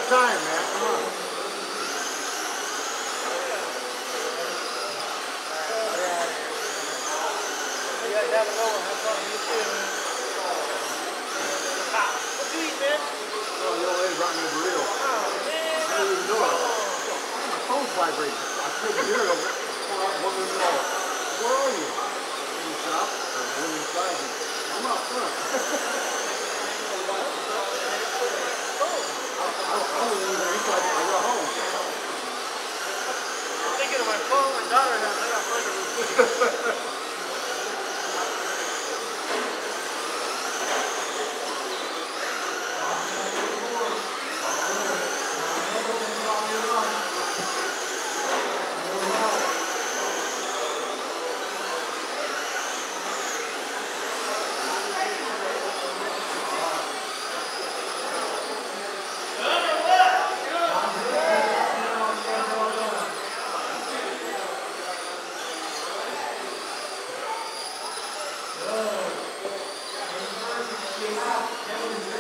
time, man. Come on. Yeah, have a lower. Have fun. You too, man. What you eat, man? Oh, the old lady brought me a burrito. Oh, man. I didn't even know it. My phone's vibrating. I couldn't hear it over. One in the middle. Where are you? In the shop. I went inside. I'm out front. I wasn't even inside. I got home. I'm thinking of my phone. My daughter has. I got fun. Yeah.